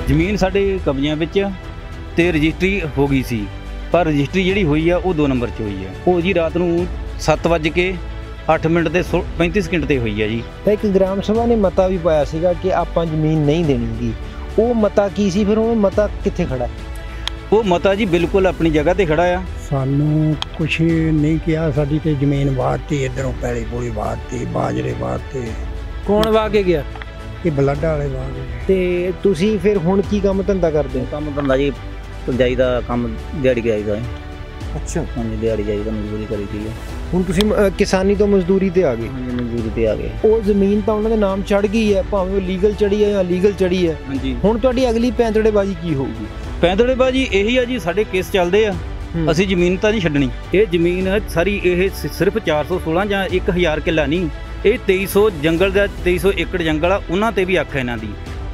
ਜ਼ਮੀਨ ਸਾਡੇ ਕਬਜ਼ਿਆਂ ਵਿੱਚ ਤੇ ਰਜਿਸਟਰੀ ਹੋ ਗਈ ਸੀ, ਪਰ ਰਜਿਸਟਰੀ ਜਿਹੜੀ ਹੋਈ ਆ ਉਹ 2 ਨੰਬਰ 'ਚ ਹੋਈ ਆ। ਉਹ ਜੀ ਰਾਤ ਨੂੰ 7:08 ਤੇ 35 ਸਕਿੰਟ ਤੇ ਹੋਈ ਆ ਜੀ। ਤਾਂ ਇੱਕ ਗ੍ਰਾਮ ਸਭਾ ਨੇ ਮਤਾ ਵੀ ਪਾਇਆ ਸੀਗਾ ਕਿ ਆਪਾਂ ਜ਼ਮੀਨ ਨਹੀਂ ਦੇਣੀ ਗੀ। ਉਹ ਮਤਾ ਕੀ ਸੀ, ਫਿਰ ਉਹ ਮਤਾ ਕਿੱਥੇ ਖੜਾ? ਉਹ ਮਤਾ ਜੀ ਬਿਲਕੁਲ ਆਪਣੀ ਜਗ੍ਹਾ ਤੇ ਖੜਾ ਆ। ਸਾਨੂੰ ਕੁਛ ਨਹੀਂ ਕਿਹਾ, ਸਾਡੀ ਤੇ ਜ਼ਮੀਨ ਵਾਹਤੀ, ਇੱਧਰੋਂ ਪੈਲੀ ਪੂਲੀ ਵਾਹਤੀ, ਬਾਜਰੇ ਵਾਹਤੇ। ਕੌਣ ਵਾਹ ਕੇ ਗਿਆ? ਇਹ ਬਲੱਡਾ ਵਾਲੇ ਵਾਹ ਗਏ। ਤੇ ਤੁਸੀਂ ਫਿਰ ਹੁਣ ਕੀ ਕੰਮ ਧੰਦਾ ਕਰਦੇ ਹੋ? ਕੰਮ ਧੰਦਾ ਜੀ ਪੰਜਾਈ ਦਾ ਕੰਮ, ਦਿਹਾੜੀ ਜਾਈਦਾ ਹੈ। ਅੱਛਾ, ਹਾਂਜੀ ਦਿਹਾੜੀ ਜਾਈਦਾ, ਮਜ਼ਦੂਰੀ ਕਰੀ ਦੀ ਹੈ। ਹੁਣ ਤੁਸੀਂ ਕਿਸਾਨੀ ਤੋਂ ਮਜ਼ਦੂਰੀ ਤੇ ਆ ਗਏ? ਹਾਂਜੀ ਮਜ਼ਦੂਰੀ ਤੇ ਆ ਗਏ। ਉਹ ਜ਼ਮੀਨ ਤਾਂ ਉਹਨਾਂ ਦੇ ਨਾਮ ਚੜ ਗਈ ਹੈ, ਭਾਵੇਂ ਉਹ ਲੀਗਲ ਚੜੀ ਹੈ ਜਾਂ ਲੀਗਲ ਚੜੀ ਹੈ। ਹਾਂਜੀ, ਹੁਣ ਤੁਹਾਡੀ ਅਗਲੀ ਪੈਂਤੜੇਬਾਜ਼ੀ ਕੀ ਹੋਊਗੀ? ਪੈਂਤੜੇਬਾਜ਼ੀ ਇਹੀ ਆ ਜੀ, ਸਾਡੇ ਕੇਸ ਚੱਲਦੇ ਆ। ਅਸੀਂ ਜ਼ਮੀਨ ਤਾਂ ਨਹੀਂ ਛੱਡਣੀ। ਇਹ ਜ਼ਮੀਨ ਸਾਰੀ ਇਹ ਸਿਰਫ 416 ਜਾਂ 1000 ਕਿੱਲਾ ਨਹੀਂ, ਇਹ 2300 ਜੰਗਲ ਦਾ 2300 ਏਕੜ ਜੰਗਲ ਆ, ਉਹਨਾਂ ਤੇ ਵੀ ਅੱਖ ਹੈ ਇਹਨਾਂ ਦੀ।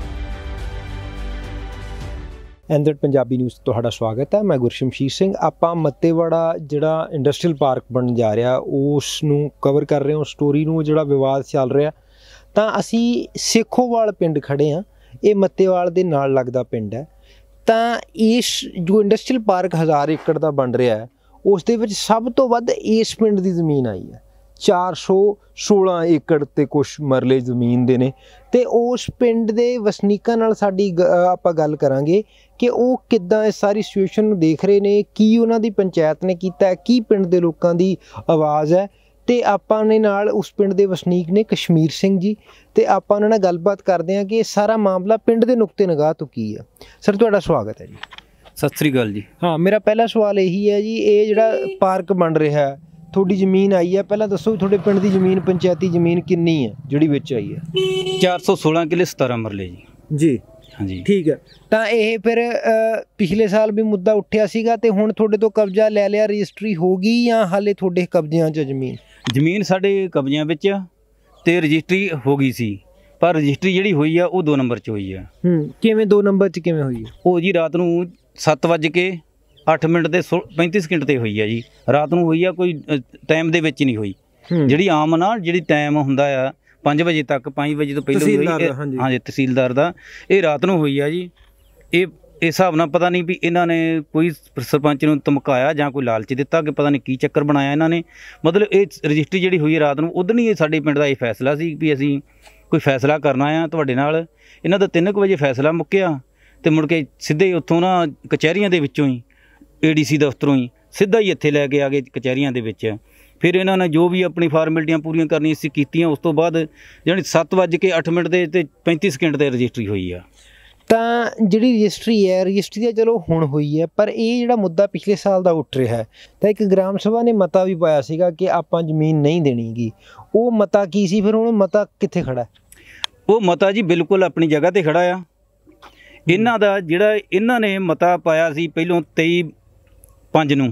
ਐਂਦਰ ਪੰਜਾਬੀ ਨਿਊਜ਼ ਤੁਹਾਡਾ ਸਵਾਗਤ ਹੈ। ਮੈਂ ਗੁਰਸ਼ਮਸ਼ੀਰ ਸਿੰਘ। ਆਪਾਂ ਮੱਤੇਵਾੜਾ ਜਿਹੜਾ ਇੰਡਸਟਰੀਅਲ ਪਾਰਕ ਬਣਨ ਜਾ ਰਿਹਾ ਉਸ ਨੂੰ ਕਵਰ ਕਰ ਰਹੇ ਹਾਂ, ਸਟੋਰੀ ਨੂੰ, ਜਿਹੜਾ ਵਿਵਾਦ ਚੱਲ ਰਿਹਾ। ਤਾਂ ਅਸੀਂ ਸੇਖੋਵਾਲ ਪਿੰਡ ਖੜੇ ਹਾਂ। ਇਹ ਮੱਤੇਵਾਲ ਦੇ ਨਾਲ ਲੱਗਦਾ ਪਿੰਡ ਹੈ। ਤਾਂ ਇਸ ਜੋ ਇੰਡਸਟਰੀਅਲ ਪਾਰਕ 1000 ਏਕੜ ਦਾ ਬਣ ਰਿਹਾ ਹੈ, ਉਸ ਦੇ ਵਿੱਚ ਸਭ ਤੋਂ ਵੱਧ ਇਸ ਪਿੰਡ ਦੀ ਜ਼ਮੀਨ ਆਈ ਹੈ। 416 ਏਕੜ ਤੇ ਕੁਛ ਮਰਲੇ ਜ਼ਮੀਨ ਦੇ ਨੇ। ਤੇ ਉਸ ਪਿੰਡ ਦੇ ਵਸਨੀਕਾਂ ਨਾਲ ਸਾਡੀ ਆਪਾਂ ਗੱਲ ਕਰਾਂਗੇ ਕਿ ਉਹ ਕਿੱਦਾਂ ਇਸ ਸਾਰੀ ਸਿਚੁਏਸ਼ਨ ਨੂੰ ਦੇਖ ਰਹੇ ਨੇ, ਕੀ ਉਹਨਾਂ ਦੀ ਪੰਚਾਇਤ ਨੇ ਕੀਤਾ, ਕੀ ਪਿੰਡ ਦੇ ਲੋਕਾਂ ਦੀ ਆਵਾਜ਼ ਹੈ। ਤੇ ਆਪਾਂ ਨੇ ਨਾਲ ਉਸ ਪਿੰਡ ਦੇ ਵਸਨੀਕ ਨੇ ਕਸ਼ਮੀਰ ਸਿੰਘ ਜੀ, ਤੇ ਆਪਾਂ ਉਹਨਾਂ ਨਾਲ ਗੱਲਬਾਤ ਕਰਦੇ ਹਾਂ ਕਿ ਇਹ ਸਾਰਾ ਮਾਮਲਾ ਪਿੰਡ ਦੇ ਨੁਕਤੇ ਨਿਗਾਹ ਤੋਂ ਕੀ ਆ। ਸਰ ਤੁਹਾਡਾ ਸਵਾਗਤ ਹੈ ਜੀ। ਸਤਿ ਸ੍ਰੀ ਅਕਾਲ ਜੀ। ਹਾਂ, ਮੇਰਾ ਪਹਿਲਾ ਸਵਾਲ ਇਹੀ ਹੈ ਜੀ, ਇਹ ਜਿਹੜਾ ਪਾਰਕ ਬਣ ਰਿਹਾ ਹੈ, ਤੁਹਾਡੀ ਜ਼ਮੀਨ ਆਈ ਹੈ, ਪਹਿਲਾਂ ਦੱਸੋ ਵੀ ਤੁਹਾਡੇ ਪਿੰਡ ਦੀ ਜ਼ਮੀਨ, ਪੰਚਾਇਤੀ ਜ਼ਮੀਨ ਕਿੰਨੀ ਹੈ ਜਿਹੜੀ ਵਿੱਚ ਆਈ ਹੈ? 416 ਕਿੱਲੇ 17 ਮਰਲੇ ਜੀ। ਜੀ ਹਾਂਜੀ ਠੀਕ ਹੈ। ਤਾਂ ਇਹ ਫਿਰ ਪਿਛਲੇ ਸਾਲ ਵੀ ਮੁੱਦਾ ਉੱਠਿਆ ਸੀਗਾ ਤੇ ਹੁਣ ਤੁਹਾਡੇ ਤੋਂ ਕਬਜ਼ਾ ਲੈ ਲਿਆ, ਰਜਿਸਟਰੀ ਹੋ ਗਈ ਜਾਂ ਹਾਲੇ ਤੁਹਾਡੇ ਕਬਜ਼ਿਆਂ 'ਚ ਜ਼ਮੀਨ? ਜ਼ਮੀਨ ਸਾਡੇ ਕਬਜ਼ਿਆਂ ਵਿੱਚ ਤੇ ਰਜਿਸਟਰੀ ਹੋ ਗਈ ਸੀ, ਪਰ ਰਜਿਸਟਰੀ ਜਿਹੜੀ ਹੋਈ ਆ ਉਹ 2 ਨੰਬਰ 'ਚ ਹੋਈ ਆ। ਕਿਵੇਂ 2 ਨੰਬਰ 'ਚ ਕਿਵੇਂ ਹੋਈ ਹੈ? ਉਹ ਜੀ ਰਾਤ ਨੂੰ 7:08 ਤੇ 35 ਸਕਿੰਟ ਤੇ ਹੋਈ ਆ ਜੀ। ਰਾਤ ਨੂੰ ਹੋਈ ਆ, ਕੋਈ ਟਾਈਮ ਦੇ ਵਿੱਚ ਨਹੀਂ ਹੋਈ। ਜਿਹੜੀ ਆਮ ਨਾ ਜਿਹੜੀ ਟਾਈਮ ਹੁੰਦਾ ਆ 5 ਵਜੇ ਤੱਕ, 5 ਵਜੇ ਤੋਂ ਪਹਿਲਾਂ ਹੋਈ। ਹਾਂਜੀ ਤਹਿਸੀਲਦਾਰ ਦਾ, ਇਹ ਰਾਤ ਨੂੰ ਹੋਈ ਆ ਜੀ। ਇਹ ਇਸ ਹਿਸਾਬ ਨਾਲ ਪਤਾ ਨਹੀਂ ਵੀ ਇਹਨਾਂ ਨੇ ਕੋਈ ਸਰਪੰਚ ਨੂੰ ਧਮਕਾਇਆ ਜਾਂ ਕੋਈ ਲਾਲਚ ਦਿੱਤਾ ਕਿ ਪਤਾ ਨਹੀਂ ਕੀ ਚੱਕਰ ਬਣਾਇਆ ਇਹਨਾਂ ਨੇ। ਮਤਲਬ ਇਹ ਰਜਿਸਟਰੀ ਜਿਹੜੀ ਹੋਈ ਹੈ ਰਾਤ ਨੂੰ, ਉਦੋਂ ਹੀ ਸਾਡੇ ਪਿੰਡ ਦਾ ਇਹ ਫੈਸਲਾ ਸੀ ਵੀ ਅਸੀਂ ਕੋਈ ਫੈਸਲਾ ਕਰਨਾ ਆ ਤੁਹਾਡੇ ਨਾਲ। ਇਹਨਾਂ ਦਾ 3 ਵਜੇ ਫੈਸਲਾ ਮੁੱਕਿਆ ਤੇ ਮੁੜ ਕੇ ਸਿੱਧੇ ਉੱਥੋਂ ਨਾ ਕਚਹਿਰੀਆਂ ਦੇ ਵਿੱਚੋਂ ਹੀ, ADC ਦਫ਼ਤਰੋਂ ਹੀ ਸਿੱਧਾ ਹੀ ਇੱਥੇ ਲੈ ਕੇ ਆ ਗਏ ਕਚਹਿਰੀਆਂ ਦੇ ਵਿੱਚ। ਫਿਰ ਇਹਨਾਂ ਨੇ ਜੋ ਵੀ ਆਪਣੀ ਫਾਰਮੈਲਿਟੀਆਂ ਪੂਰੀਆਂ ਕਰਨੀਆਂ ਸੀ ਕੀਤੀਆਂ। ਉਸ ਤੋਂ ਬਾਅਦ ਜਾਣੀ 7:08 ਤੇ 35 ਸਕਿੰਟ ਤੇ ਰਜਿਸਟਰੀ ਹੋਈ ਆ। ਤਾਂ ਜਿਹੜੀ ਰਜਿਸਟਰੀ ਹੈ, ਰਜਿਸਟਰੀ ਤਾਂ ਚਲੋ ਹੁਣ ਹੋਈ ਹੈ, ਪਰ ਇਹ ਜਿਹੜਾ ਮੁੱਦਾ ਪਿਛਲੇ ਸਾਲ ਦਾ ਉੱਠ ਰਿਹਾ ਹੈ, ਤਾਂ ਇੱਕ ਗ੍ਰਾਮ ਸਭਾ ਨੇ ਮਤਾ ਵੀ ਪਾਇਆ ਸੀਗਾ ਕਿ ਆਪਾਂ ਜ਼ਮੀਨ ਨਹੀਂ ਦੇਣੀ ਗੀ। ਉਹ ਮਤਾ ਕੀ ਸੀ, ਫਿਰ ਉਹ ਮਤਾ ਕਿੱਥੇ ਖੜਾ? ਉਹ ਮਤਾ ਜੀ ਬਿਲਕੁਲ ਆਪਣੀ ਜਗ੍ਹਾ ਤੇ ਖੜਾ ਆ। ਇਹਨਾਂ ਦਾ ਜਿਹੜਾ ਇਹਨਾਂ ਨੇ ਮਤਾ ਪਾਇਆ ਸੀ ਪਹਿਲੋਂ 23/5 ਨੂੰ,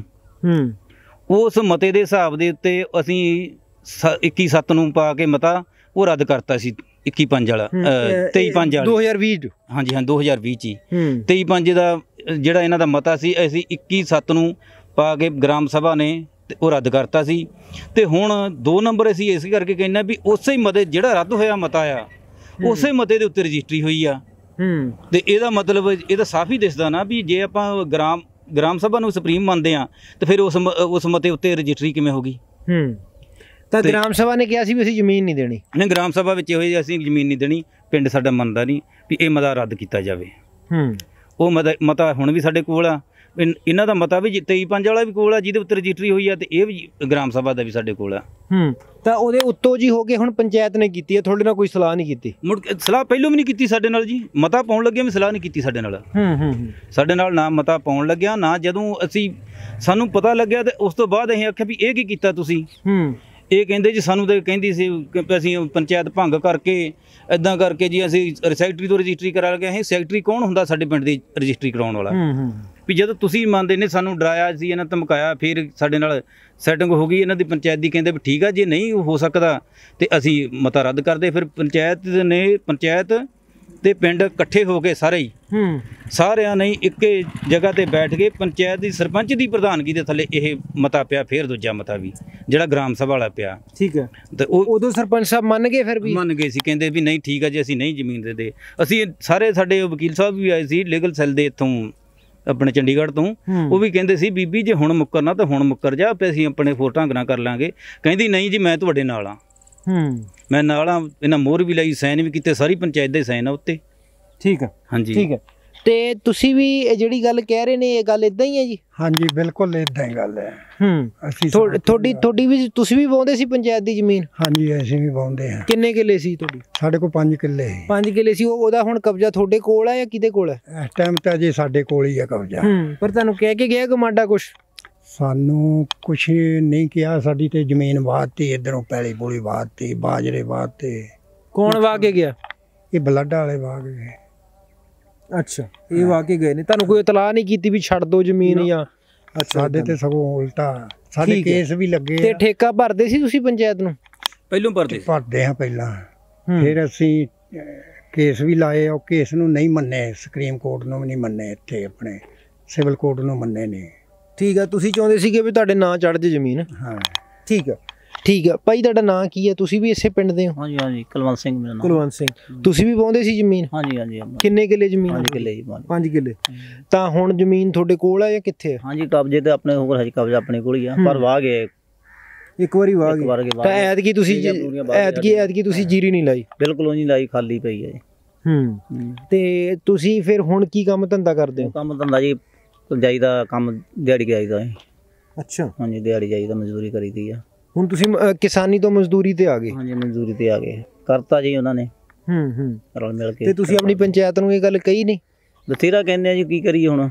ਉਸ ਮਤੇ ਦੇ ਹਿਸਾਬ ਦੇ ਉੱਤੇ ਅਸੀਂ 21/7 ਨੂੰ ਪਾ ਕੇ ਮਤਾ ਉਹ ਰੱਦ ਕਰਤਾ ਸੀ। 21/5 ਵਾਲਾ 23/5 ਵਾਲਾ 2020। ਹਾਂਜੀ ਹਾਂ 2020 'ਚ ਹੀ 23/5 ਦਾ ਜਿਹੜਾ ਇਹਨਾਂ ਦਾ ਮਤਾ ਸੀ, ਅਸੀਂ 21/7 ਨੂੰ ਪਾ ਕੇ ਗ੍ਰਾਮ ਸਭਾ ਨੇ ਉਹ ਰੱਦ ਕਰਤਾ ਸੀ। ਤੇ ਹੁਣ 2 ਨੰਬਰ ਅਸੀਂ ਇਸ ਕਰਕੇ ਕਹਿੰਦੇ ਵੀ ਉਸੇ ਹੀ ਮਤੇ ਜਿਹੜਾ ਰੱਦ ਹੋਇਆ ਮਤਾ ਆ, ਉਸੇ ਮਤੇ ਦੇ ਉੱਤੇ ਰਜਿਸਟਰੀ ਹੋਈ ਆ। ਤੇ ਇਹਦਾ ਮਤਲਬ ਇਹਦਾ ਸਾਫ਼ ਹੀ ਦਿਸਦਾ ਨਾ ਵੀ ਜੇ ਆਪਾਂ ਗ੍ਰਾਮ ਸਭਾ ਨੂੰ ਸੁਪਰੀਮ ਮੰਨਦੇ ਆ ਤੇ ਫਿਰ ਉਸ ਮਤੇ ਉੱਤੇ ਰਜਿਸਟਰੀ ਕਿਵੇਂ ਹੋ ਗਈ? ਤਾਂ ਗ੍ਰਾਮ ਸਭਾ ਨੇ ਕਿਹਾ ਸੀ ਵੀ ਅਸੀਂ ਜ਼ਮੀਨ ਨਹੀਂ ਦੇਣੀ। ਨਹੀਂ, ਗ੍ਰਾਮ ਸਭਾ ਵਿੱਚ ਹੋਏ ਅਸੀਂ ਜ਼ਮੀਨ ਨਹੀਂ ਦੇਣੀ, ਪਿੰਡ ਸਾਡਾ ਮੰਨਦਾ ਨਹੀਂ ਵੀ ਇਹ ਮਤਾ ਰੱਦ ਕੀਤਾ ਜਾਵੇ। ਉਹ ਮਤਾ ਹੁਣ ਵੀ ਸਾਡੇ ਕੋਲ ਆ। ਇਹਨਾਂ ਦਾ ਮਤਾ ਵੀ 23/5 ਵਾਲਾ ਵੀ ਕੋਲ ਆ, ਜਿਹਦੇ ਉੱਤੇ ਰਜਿਸਟਰੀ ਹੋਈ ਆ, ਤੇ ਇਹ ਵੀ ਗ੍ਰਾਮ ਸਭਾ ਦਾ ਵੀ ਸਾਡੇ ਕੋਲ ਆ। ਤਾਂ ਉਹਦੇ ਉੱਤੋਂ ਜੀ ਹੋ ਕੇ ਹੁਣ ਪੰਚਾਇਤ ਨੇ ਕੀਤੀ ਹੈ, ਤੁਹਾਡੇ ਨਾਲ ਕੋਈ ਸਲਾਹ ਨਹੀਂ ਕੀਤੀ? ਮੁੜ ਕੇ ਸਲਾਹ ਪਹਿਲੋਂ ਵੀ ਨਹੀਂ ਕੀਤੀ ਸਾਡੇ ਨਾਲ ਜੀ। ਮਤਾ ਪਾਉਣ ਲੱਗਿਆ ਵੀ ਸਲਾਹ ਨਹੀਂ ਕੀਤੀ ਸਾਡੇ ਨਾਲ। ਸਾਡੇ ਨਾਲ ਨਾ ਮਤਾ ਪਾਉਣ ਲੱਗਿਆ, ਨਾ ਜਦੋਂ ਸਾਨੂੰ ਪਤਾ ਲੱਗਿਆ ਤੇ ਉਸ ਤੋਂ ਬਾਅਦ ਅਸੀਂ ਆਖਿਆ ਵੀ ਇਹ ਕੀ ਕੀਤਾ ਤੁਸੀਂ? ਇਹ ਕਹਿੰਦੇ ਜੀ ਸਾਨੂੰ ਤਾਂ ਕਹਿੰਦੀ ਸੀ ਕਿ ਅਸੀਂ ਪੰਚਾਇਤ ਭੰਗ ਕਰਕੇ ਇੱਦਾਂ ਕਰਕੇ ਜੀ ਅਸੀਂ ਸੈਕਟਰੀ ਤੋਂ ਰਜਿਸਟਰੀ ਕਰਾ ਲਗੇ। ਅਸੀਂ ਸੈਕਟਰੀ ਕੌਣ ਹੁੰਦਾ ਸਾਡੇ ਪਿੰਡ ਦੀ ਰਜਿਸਟਰੀ ਕਰਾਉਣ ਵਾਲਾ? ਵੀ ਜਦੋਂ ਤੁਸੀਂ ਮੰਨਦੇ ਨੇ, ਸਾਨੂੰ ਡਰਾਇਆ ਸੀ, ਇਹਨਾਂ ਧਮਕਾਇਆ, ਫਿਰ ਸਾਡੇ ਨਾਲ ਸੈਟਿੰਗ ਹੋ ਗਈ ਇਹਨਾਂ ਦੀ ਪੰਚਾਇਤ ਦੀ। ਕਹਿੰਦੇ ਵੀ ਠੀਕ ਆ, ਜੇ ਨਹੀਂ ਹੋ ਸਕਦਾ ਤੇ ਅਸੀਂ ਮਤਾ ਰੱਦ ਕਰਦੇ। ਫਿਰ ਪੰਚਾਇਤ ਤੇ ਪਿੰਡ ਇਕੱਠੇ ਹੋ ਕੇ ਸਾਰੇ ਹੀ ਸਾਰਿਆਂ ਨੇ ਇੱਕੇ ਜਗ੍ਹਾ ਤੇ ਬੈਠ ਕੇ ਪੰਚਾਇਤ ਦੀ ਸਰਪੰਚ ਦੀ ਪ੍ਰਧਾਨਗੀ ਦੇ ਥੱਲੇ ਇਹ ਮਤਾ ਪਿਆ, ਫਿਰ ਦੂਜਾ ਮਤਾ ਵੀ ਜਿਹੜਾ ਗ੍ਰਾਮ ਸਭਾ ਵਾਲਾ ਪਿਆ। ਠੀਕ ਹੈ, ਤੇ ਉਹ ਉਦੋਂ ਸਰਪੰਚ ਸਾਹਿਬ ਮੰਨ ਗਏ? ਫਿਰ ਵੀ ਮੰਨ ਗਏ ਸੀ, ਕਹਿੰਦੇ ਵੀ ਨਹੀਂ ਠੀਕ ਆ ਜੀ, ਅਸੀਂ ਨਹੀਂ ਜ਼ਮੀਨ ਦੇ ਅਸੀਂ ਸਾਰੇ ਸਾਡੇ ਵਕੀਲ ਸਾਹਿਬ ਵੀ ਆਏ ਸੀ ਲੀਗਲ ਸੈੱਲ ਦੇ ਇੱਥੋਂ ਆਪਣੇ ਚੰਡੀਗੜ੍ਹ ਤੋਂ, ਉਹ ਵੀ ਕਹਿੰਦੇ ਸੀ ਬੀਬੀ ਜੇ ਹੁਣ ਮੁੱਕਰਨਾ ਤਾਂ ਹੁਣ ਮੁੱਕਰ ਜਾ, ਆਪੇ ਅਸੀਂ ਆਪਣੇ ਹੋਰ ਢੰਗ ਨਾਲ ਕਰ ਲਾਂਗੇ। ਕਹਿੰਦੀ ਨਹੀਂ ਜੀ ਮੈਂ ਤੁਹਾਡੇ ਨਾਲ ਆ, ਮੈਂ ਨਾਲ ਆ, ਇਹਨਾਂ ਮੋਹਰ ਵੀ ਲਈ, ਸਾਈਨ ਵੀ ਕੀਤੇ, ਸਾਰੀ ਪੰਚਾਇਤ ਦੇ ਸਾਈਨ ਆ ਉੱਤੇ। ਠੀਕ ਹੈ, ਹਾਂਜੀ ਠੀਕ ਹੈ। ਤੇ ਤੁਸੀਂ ਵੀ ਇਹ ਜਿਹੜੀ ਗੱਲ ਕਹਿ ਰਹੇ ਨੇ ਇਹ ਗੱਲ ਇਦਾਂ ਹੀ ਹੈ ਜੀ? ਹਾਂਜੀ ਬਿਲਕੁਲ ਇਦਾਂ ਹੀ ਗੱਲ ਹੈ। ਅਸੀਂ ਤੁਹਾਡੀ ਵੀ ਤੁਸੀਂ ਵੀ ਵਾਹੁੰਦੇ ਸੀ ਪੰਚਾਇਤ ਦੀ ਜ਼ਮੀਨ? ਹਾਂਜੀ ਅਸੀਂ ਵੀ ਵਾਹੁੰਦੇ ਹਾਂ। ਕਿੰਨੇ ਕਿੱਲੇ ਸੀ ਤੁਹਾਡੀ? ਸਾਡੇ ਕੋਲ 5 ਕਿੱਲੇ ਸੀ। 5 ਕਿੱਲੇ ਸੀ। ਉਹਦਾ ਹੁਣ ਕਬਜ਼ਾ ਤੁਹਾਡੇ ਕੋਲ ਹੈ ਜਾਂ ਕਿਹਦੇ ਕੋਲ ਹੈ? ਇਸ ਟਾਈਮ ਤਾਂ ਅਜੇ ਸਾਡੇ ਕੋਲ ਹੀ ਹੈ ਕਬਜ਼ਾ। ਪਰ ਤੁਹਾਨੂੰ ਕਹਿ ਕੇ ਗਿਆ ਕਮਾਂਡਾ ਕੁਛ? ਸਾਨੂੰ ਕੁਛ ਨਹੀਂ ਕਿਹਾ, ਸਾਡੀ ਤੇ ਜ਼ਮੀਨ ਵਾਹਤੀ, ਇੱਧਰੋਂ ਪੈਲੀ ਪੂਲੀ ਵਾਹਤੀ, ਬਾਜਰੇ ਵਾਹਤੇ। ਕੌਣ ਵਾਹ ਕੇ ਗਿਆ? ਇਹ ਬਲੱਡ ਵਾਲੇ ਵਾਹ ਗਏ। ਅੱਛਾ, ਇਹ ਵਾਹ ਕੇ ਗਏ ਨੇ। ਤੁਹਾਨੂੰ ਕੋਈ ਇਤਲਾਹ ਨਹੀਂ ਕੀਤੀ ਵੀ ਛੱਡ ਦਿਓ ਜ਼ਮੀਨ ਜਾਂ? ਸਾਡੇ ਤੇ ਸਗੋਂ ਉਲਟਾ, ਸਾਡੇ ਕੇਸ ਵੀ ਲੱਗੇ। ਤੇ ਠੇਕਾ ਭਰਦੇ ਸੀ ਤੁਸੀਂ ਪੰਚਾਇਤ ਨੂੰ? ਪਹਿਲੋਂ ਭਰਦੇ ਹਾਂ ਪਹਿਲਾਂ, ਫਿਰ ਅਸੀਂ ਕੇਸ ਵੀ ਲਾਏ। ਉਹ ਕੇਸ ਨੂੰ ਨਹੀਂ ਮੰਨੇ, ਸੁਪਰੀਮ ਕੋਰਟ ਨੂੰ ਵੀ ਨਹੀਂ ਮੰਨੇ, ਇੱਥੇ ਆਪਣੇ ਸਿਵਲ ਕੋਰਟ ਨੂੰ ਮੰਨੇ ਨੇ। ਠੀਕ ਆ, ਤੁਸੀਂ ਚਾਹੁੰਦੇ ਸੀਗੇ ਵੀ ਤੁਹਾਡੇ ਨਾਂ ਚੜ੍ਹ ਜੇ ਜ਼ਮੀਨ? ਹਾਂ ਠੀਕ ਆ, ਠੀਕ ਆ। ਭਾਈ ਤੁਹਾਡਾ ਨਾਂ ਕੀ ਹੈ? ਤੁਸੀਂ ਵੀ ਇਸੇ ਪਿੰਡ ਦੇ ਹੋ? ਹਾਂਜੀ ਹਾਂਜੀ, ਕੁਲਵੰਤ ਸਿੰਘ ਮੇਰਾ ਨਾਮ। ਕੁਲਵੰਤ ਸਿੰਘ, ਤੁਸੀਂ ਵੀ ਵਾਹੁੰਦੇ ਸੀ ਜ਼ਮੀਨ? ਹਾਂਜੀ ਹਾਂਜੀ। ਕਿੰਨੇ ਕਿੱਲੇ ਜ਼ਮੀਨ? 5 ਕਿੱਲੇ ਜੀ। 5 ਕਿੱਲੇ। ਤਾਂ ਹੁਣ ਜ਼ਮੀਨ ਤੁਹਾਡੇ ਕੋਲ ਹੈ ਜਾਂ ਕਿੱਥੇ ਹੈ? ਹਾਂਜੀ, ਕਬਜ਼ੇ ਤੇ ਆਪਣੇ ਕੋਲ ਹਜੇ ਕਬਜ਼ਾ ਆਪਣੇ ਕੋਲ ਹੀ ਆ, ਪਰ ਵਾਹ ਗਏ ਇੱਕ ਵਾਰੀ ਵਾਹ ਗਏ। ਤਾਂ ਐਤਕੀ ਤੁਸੀਂ ਜੀਰੀ ਨਹੀਂ ਲਾਈ? ਬਿਲਕੁਲ ਨਹੀਂ ਲਾਈ, ਖਾਲੀ ਪਈ ਹੈ ਜੀ। ਤੇ ਤੁਸੀਂ ਫਿਰ ਹੁਣ ਕੀ ਕੰਮ ਧੰਦਾ ਕਰਦੇ ਹੋ? ਕੰਮ ਧੰਦਾ ਜੀ ਜਾਈਦਾ, ਕੰਮ ਦਿਹਾੜੀ ਜਾਈਦਾ ਹੈ। ਅੱਛਾ, ਹਾਂਜੀ ਦਿਹਾੜੀ ਜਾਈਦਾ, ਮਜ਼ਦੂਰੀ ਕਰੀਦੀ ਆ। ਹੁਣ ਤੁਸੀਂ ਕਿਸਾਨੀ ਤੋਂ ਮਜ਼ਦੂਰੀ ਤੇ ਆ ਗਏ? ਹਾਂਜੀ ਮਜ਼ਦੂਰੀ ਤੇ ਆ ਗਏ, ਕਰਤਾ ਜੀ ਉਹਨਾਂ ਨੇ ਰਲ ਮਿਲ ਕੇ। ਤੇ ਤੁਸੀਂ ਆਪਣੀ ਪੰਚਾਇਤ ਨੂੰ ਇਹ ਗੱਲ ਕਹੀ ਨਹੀਂ? ਬਥੇਰਾ ਕਹਿੰਦੇ ਆ ਜੀ, ਕੀ ਕਰੀਏ ਹੁਣ।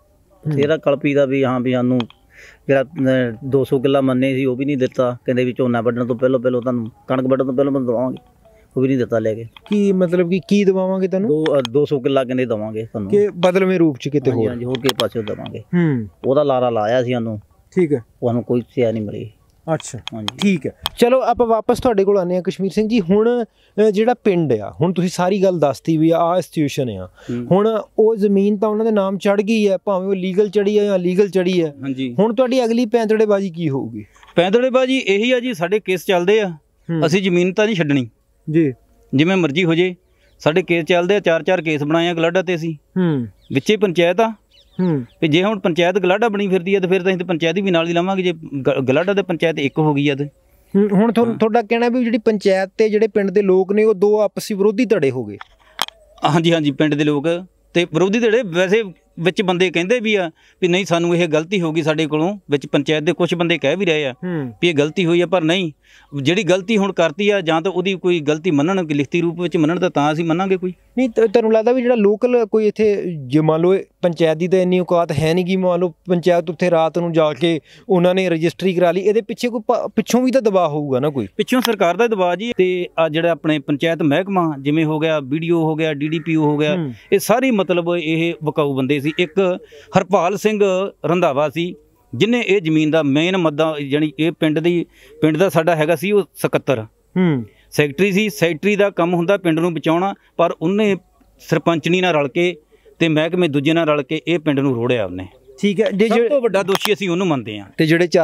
ਬਥੇਰਾ ਕਲਪੀ ਦਾ ਵੀ ਹਾਂ ਵੀ ਸਾਨੂੰ ਜਿਹੜਾ 200 ਕਿੱਲਾ ਮੰਨੇ ਸੀ ਉਹ ਵੀ ਨਹੀਂ ਦਿੱਤਾ। ਕਹਿੰਦੇ ਵੀ ਝੋਨਾ ਵੱਢਣ ਤੋਂ ਪਹਿਲਾਂ ਤੁਹਾਨੂੰ ਕਣਕ ਵੱਢਣ ਤੋਂ ਪਹਿਲਾਂ ਦਵਾਂਗੇ, ਉਹ ਵੀ ਨਹੀਂ ਦਿੱਤਾ ਲੈ ਕੇ। ਕੀ ਮਤਲਬ ਕਿ ਕੀ ਦਵਾਵਾਂਗੇ ਤੁਹਾਨੂੰ? 200 ਕਿੱਲਾ ਕਹਿੰਦੇ ਦਵਾਂਗੇ ਤੁਹਾਨੂੰ, ਕਿ ਬਦਲਵੇਂ ਰੂਪ ਚ ਕਿਤੇ ਹੋਰ? ਹਾਂਜੀ, ਹੋਰ ਕਿਸੇ ਪਾਸੇ ਦਵਾਂਗੇ। ਉਹਦਾ ਲਾਰਾ ਲਾਇਆ ਸੀ ਸਾਨੂੰ। ਠੀਕ ਹੈ, ਉਹਨੂੰ ਕੋਈ ਸਿਆ ਨਹੀਂ ਮਿਲੀ। ਅੱਛਾ, ਠੀਕ ਹੈ। ਚਲੋ ਆਪਾਂ ਵਾਪਸ ਤੁਹਾਡੇ ਕੋਲ ਆਉਂਦੇ ਹਾਂ ਕਸ਼ਮੀਰ ਸਿੰਘ ਜੀ। ਹੁਣ ਜਿਹੜਾ ਪਿੰਡ ਆ, ਹੁਣ ਤੁਸੀਂ ਸਾਰੀ ਗੱਲ ਦੱਸਤੀ ਵੀ ਆਹ ਸਿਚੁਏਸ਼ਨ ਆ। ਹੁਣ ਉਹ ਜ਼ਮੀਨ ਤਾਂ ਉਹਨਾਂ ਦੇ ਨਾਮ ਚੜ ਗਈ ਹੈ, ਭਾਵੇਂ ਉਹ ਲੀਗਲ ਚੜੀ ਹੈ ਜਾਂ ਲੀਗਲ ਚੜੀ ਹੈ। ਹੁਣ ਤੁਹਾਡੀ ਅਗਲੀ ਪੈਂਤੜੇਬਾਜ਼ੀ ਕੀ ਹੋਊਗੀ? ਪੈਂਤੜੇਬਾਜ਼ੀ ਇਹੀ ਆ ਜੀ, ਸਾਡੇ ਕੇਸ ਚੱਲਦੇ ਆ, ਅਸੀਂ ਜ਼ਮੀਨ ਤਾਂ ਨਹੀਂ ਛੱਡਣੀ ਜੀ, ਜਿਵੇਂ ਮਰਜ਼ੀ ਹੋ ਜੇ। ਸਾਡੇ ਕੇਸ ਚੱਲਦੇ ਆ, 4-4 ਕੇਸ ਬਣਾਏ ਆ ਗਲਾਡਾ ਤੇ ਅਸੀਂ, ਵਿੱਚੇ ਪੰਚਾਇਤ ਆ। ਤੇ ਜੇ ਹੁਣ ਪੰਚਾਇਤ ਗਲਾਡਾ ਬਣੀ ਫਿਰਦੀ ਹੈ ਤੇ ਫਿਰ ਤਾਂ ਅਸੀਂ ਪੰਚਾਇਤ ਵੀ ਨਾਲ ਹੀ ਲਾਵਾਂਗੇ, ਜੇ ਗਲਾਡਾ ਤੇ ਪੰਚਾਇਤ ਇੱਕ ਹੋ ਗਈ ਆ ਤੇ। ਹੁਣ ਤੁਹਾਡਾ ਕਹਿਣਾ ਵੀ ਜਿਹੜੀ ਪੰਚਾਇਤ ਤੇ ਜਿਹੜੇ ਪਿੰਡ ਦੇ ਲੋਕ ਨੇ ਉਹ ਦੋ ਆਪਸੀ ਵਿਰੋਧੀ ਧੜੇ ਹੋ ਗਏ? ਹਾਂਜੀ ਹਾਂਜੀ, ਪਿੰਡ ਦੇ ਲੋਕ ਤੇ ਵਿਰੋਧੀ ਧੜੇ। ਵੈਸੇ ਵਿੱਚ ਬੰਦੇ ਕਹਿੰਦੇ ਵੀ ਆ ਵੀ ਨਹੀਂ ਸਾਨੂੰ ਇਹ ਗਲਤੀ ਹੋ ਗਈ ਸਾਡੇ ਕੋਲੋਂ, ਵਿੱਚ ਪੰਚਾਇਤ ਦੇ ਕੁਝ ਬੰਦੇ ਕਹਿ ਵੀ ਰਹੇ ਆ ਵੀ ਇਹ ਗਲਤੀ ਹੋਈ ਆ, ਪਰ ਨਹੀਂ, ਜਿਹੜੀ ਗਲਤੀ ਹੁਣ ਕਰਤੀ ਆ ਜਾਂ ਤਾਂ ਉਹਦੀ ਕੋਈ ਗਲਤੀ ਮੰਨਣ, ਲਿਖਤੀ ਰੂਪ ਵਿੱਚ ਮੰਨਣ ਤਾਂ ਅਸੀਂ ਮੰਨਾਂਗੇ। ਕੋਈ ਨਹੀਂ ਤੁਹਾਨੂੰ ਲੱਗਦਾ ਵੀ ਜਿਹੜਾ ਲੋਕਲ ਕੋਈ ਇੱਥੇ, ਜੇ ਮੰਨ ਲਓ ਪੰਚਾਇਤ ਦੀ ਤਾਂ ਇੰਨੀ ਔਕਾਤ ਹੈ ਨਹੀਂ ਕਿ ਮੰਨ ਲਓ ਪੰਚਾਇਤ ਉੱਥੇ ਰਾਤ ਨੂੰ ਜਾ ਕੇ ਉਹਨਾਂ ਨੇ ਰਜਿਸਟਰੀ ਕਰਾ ਲਈ, ਇਹਦੇ ਪਿੱਛੇ ਕੋਈ ਪਿੱਛੋਂ ਵੀ ਤਾਂ ਦਬਾਅ ਹੋਊਗਾ ਨਾ? ਕੋਈ ਪਿੱਛੋਂ ਸਰਕਾਰ ਦਾ ਦਬਾਅ ਜੀ। ਤੇ ਆ ਜਿਹੜਾ ਆਪਣੇ ਪੰਚਾਇਤ ਮਹਿਕਮਾ ਜਿਵੇਂ ਹੋ ਗਿਆ, BDO ਹੋ ਗਿਆ, DDPO ਹੋ ਗਿਆ, ਇਹ ਸਾਰੇ ਮਤਲਬ ਇਹ ਵਿਕਾਊ ਬੰਦੇ ਸੀ। ਇੱਕ ਹਰਪਾਲ ਸਿੰਘ ਰੰਧਾਵਾ ਸੀ ਜਿਹਨੇ ਇਹ ਜ਼ਮੀਨ ਦਾ ਮੇਨ ਮੱਦਾ, ਜਾਣੀ ਇਹ ਪਿੰਡ ਦਾ ਸਾਡਾ ਹੈਗਾ ਸੀ ਉਹ ਸਕੱਤਰ, ਸੈਕਟਰੀ ਸੀ। ਸੈਕਟਰੀ ਦਾ ਕੰਮ ਹੁੰਦਾ ਪਿੰਡ ਨੂੰ ਬਚਾਉਣਾ, ਪਰ ਉਹਨੇ ਸਰਪੰਚਣੀ ਨਾਲ ਰਲ ਕੇ ਤੇ ਮਹਿਕਮੇ ਦੂਜੇ ਨਾਲ ਰਲ ਕੇ ਇਹ ਪਿੰਡ ਨੂੰ ਰੋੜਿਆ ਉਹਨੇ। ਠੀਕ ਹੈ, ਸਭ ਤੋਂ ਵੱਡਾ ਦੋਸ਼ੀ ਅਸੀਂ ਉਹਨੂੰ ਮੰਨਦੇ ਹਾਂ। ਤੇ ਜਿਹੜੇ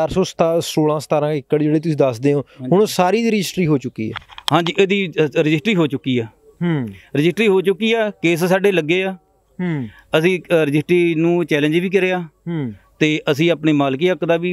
416-17 ਏਕੜ ਜਿਹੜੇ ਤੁਸੀਂ ਦੱਸਦੇ ਹੋ, ਹੁਣ ਉਹ ਸਾਰੀ ਦੀ ਰਜਿਸਟਰੀ ਹੋ ਚੁੱਕੀ ਹੈ? ਹਾਂਜੀ, ਇਹਦੀ ਰਜਿਸਟਰੀ ਹੋ ਚੁੱਕੀ ਆ। ਰਜਿਸਟਰੀ ਹੋ ਚੁੱਕੀ ਆ, ਕੇਸ ਸਾਡੇ ਲੱਗੇ ਆ। ਅਸੀਂ ਰਜਿਸਟਰੀ ਨੂੰ ਚੈਲੰਜ ਵੀ ਕਰਿਆ ਤੇ ਅਸੀਂ ਆਪਣੇ ਮਾਲਕੀ ਹੱਕ ਦਾ ਵੀ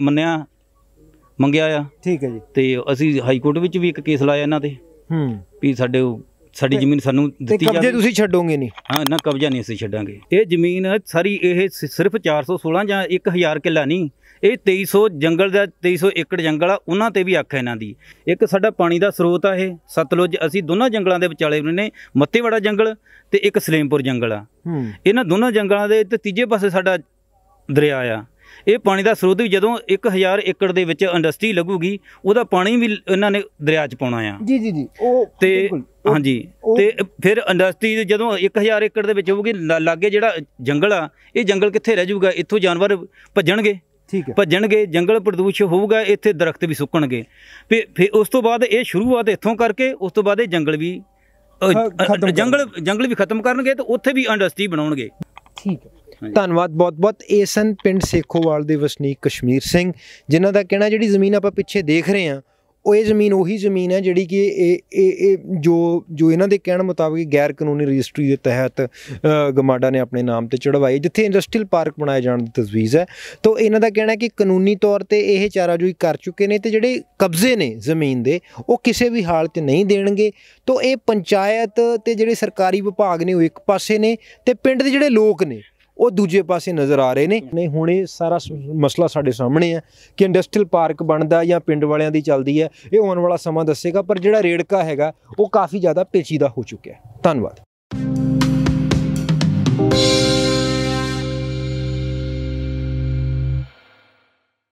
ਮੰਗਿਆ ਆ। ਠੀਕ ਹੈ ਜੀ। ਤੇ ਅਸੀਂ ਹਾਈ ਕੋਰਟ ਵਿੱਚ ਵੀ ਇੱਕ ਕੇਸ ਲਾਇਆ ਇਹਨਾਂ ਤੇ ਵੀ ਸਾਡੀ ਜ਼ਮੀਨ ਸਾਨੂੰ ਦਿੱਤੀ ਜਾਵੇ। ਕਬਜ਼ੇ ਤੁਸੀਂ ਛੱਡੋਗੇ ਨਹੀਂ? ਹਾਂ ਨਾ, ਕਬਜ਼ਾ ਨਹੀਂ ਅਸੀਂ ਛੱਡਾਂਗੇ। ਇਹ ਜ਼ਮੀਨ ਸਾਰੀ ਇਹ ਸਿਰਫ 416 ਜਾਂ 1000 ਕਿੱਲਾ ਨਹੀਂ, ਇਹ 2300 ਜੰਗਲ ਦਾ 2300 ਏਕੜ ਜੰਗਲ ਆ, ਉਹਨਾਂ ਤੇ ਵੀ ਅੱਖ ਹੈ ਇਹਨਾਂ ਦੀ। ਇੱਕ ਸਾਡਾ ਪਾਣੀ ਦਾ ਸਰੋਤ ਆ ਇਹ ਸਤਲੁਜ, ਅਸੀਂ ਦੋਨਾਂ ਜੰਗਲਾਂ ਦੇ ਵਿਚਾਲੇ ਨੇ, ਮੱਤੇਵਾੜਾ ਜੰਗਲ ਤੇ ਇੱਕ ਸਲੇਮਪੁਰ ਜੰਗਲ ਆ। ਇਹਨਾਂ ਦੋਨਾਂ ਜੰਗਲਾਂ ਦੇ ਤੇ ਤੀਜੇ ਪਾਸੇ ਸਾਡਾ ਦਰਿਆ ਆ। ਇਹ ਪਾਣੀ ਦਾ ਸਰੋਤ ਵੀ ਜਦੋਂ 1000 ਏਕੜ ਦੇ ਵਿੱਚ ਇੰਡਸਟਰੀ ਲੱਗੂਗੀ, ਉਹਦਾ ਪਾਣੀ ਵੀ ਇਹਨਾਂ ਨੇ ਦਰਿਆ 'ਚ ਪਾਉਣਾ ਆ। ਜੀ ਜੀ ਜੀ। ਉਹ ਤੇ ਹਾਂਜੀ, ਤੇ ਫਿਰ ਇੰਡਸਟਰੀ ਜਦੋਂ 1000 ਏਕੜ ਦੇ ਵਿੱਚ ਹੋਊਗੀ, ਲਾਗੇ ਜਿਹੜਾ ਜੰਗਲ ਆ, ਇਹ ਜੰਗਲ ਕਿੱਥੇ ਰਹਿ ਜਾਊਗਾ? ਇੱਥੋਂ ਜਾਨਵਰ ਭੱਜਣਗੇ, ਭੱਜਣਗੇ, ਜੰਗਲ ਪ੍ਰਦੂਸ਼ਿਤ ਹੋਊਗਾ, ਇੱਥੇ ਦਰਖਤ ਵੀ ਸੁੱਕਣਗੇ। ਫਿਰ ਉਸ ਤੋਂ ਬਾਅਦ ਇਹ ਸ਼ੁਰੂਆਤ ਇੱਥੋਂ ਕਰਕੇ ਉਸ ਤੋਂ ਬਾਅਦ ਇਹ ਜੰਗਲ ਵੀ ਜੰਗਲ ਵੀ ਖਤਮ ਕਰਨਗੇ ਤੇ ਉੱਥੇ ਵੀ ਇੰਡਸਟਰੀ ਬਣਾਉਣਗੇ। ਠੀਕ ਹੈ, ਧੰਨਵਾਦ ਬਹੁਤ ਬਹੁਤ। ਇਹ ਸਨ ਪਿੰਡ ਸੇਖੋਵਾਲ ਦੇ ਵਸਨੀਕ ਕਸ਼ਮੀਰ ਸਿੰਘ, ਜਿਨ੍ਹਾਂ ਦਾ ਕਹਿਣਾ ਜਿਹੜੀ ਜ਼ਮੀਨ ਆਪਾਂ ਪਿੱਛੇ ਦੇਖ ਰਹੇ ਹਾਂ ਉਹ ਇਹ ਜ਼ਮੀਨ ਉਹੀ ਜ਼ਮੀਨ ਹੈ ਜਿਹੜੀ ਕਿ ਇਹ ਜੋ ਇਹਨਾਂ ਦੇ ਕਹਿਣ ਮੁਤਾਬਿਕ ਗੈਰ ਕਾਨੂੰਨੀ ਰਜਿਸਟਰੀ ਦੇ ਤਹਿਤ ਗਮਾਡਾ ਨੇ ਆਪਣੇ ਨਾਮ ਤੇ ਚੜ੍ਹਵਾਈ, ਜਿੱਥੇ ਇੰਡਸਟਰੀਅਲ ਪਾਰਕ ਬਣਾਏ ਜਾਣ ਦੀ ਤਜਵੀਜ਼ ਹੈ। ਤਾਂ ਇਹਨਾਂ ਦਾ ਕਹਿਣਾ ਕਿ ਕਾਨੂੰਨੀ ਤੌਰ ਤੇ ਇਹ ਚਾਰਾਜੋਈ ਕਰ ਚੁੱਕੇ ਨੇ ਤੇ ਜਿਹੜੇ ਕਬਜ਼ੇ ਨੇ ਜ਼ਮੀਨ ਦੇ ਉਹ ਕਿਸੇ ਵੀ ਹਾਲਤ 'ਚ ਨਹੀਂ ਦੇਣਗੇ। ਤਾਂ ਇਹ ਪੰਚਾਇਤ ਤੇ ਜਿਹੜੇ ਸਰਕਾਰੀ ਵਿਭਾਗ ਨੇ ਉਹ ਇੱਕ ਪਾਸੇ ਨੇ ਤੇ ਪਿੰਡ ਦੇ ਜਿਹੜੇ ਲੋਕ ਨੇ ਉਹ ਦੂਜੇ ਪਾਸੇ ਨਜ਼ਰ ਆ ਰਹੇ ਨੇ। ਹੁਣ ਇਹ ਸਾਰਾ ਮਸਲਾ ਸਾਡੇ ਸਾਹਮਣੇ ਹੈ ਕਿ ਇੰਡਸਟਰੀਅਲ ਪਾਰਕ ਬਣਦਾ ਜਾਂ ਪਿੰਡ ਵਾਲਿਆਂ ਦੀ ਚੱਲਦੀ ਹੈ, ਇਹ ਆਉਣ ਵਾਲਾ ਸਮਾਂ ਦੱਸੇਗਾ। ਪਰ ਜਿਹੜਾ ਰੇੜਕਾ ਹੈਗਾ ਉਹ ਕਾਫੀ ਜ਼ਿਆਦਾ ਪੇਚੀਦਾ ਹੋ ਚੁੱਕਿਆ ਹੈ। ਧੰਨਵਾਦ।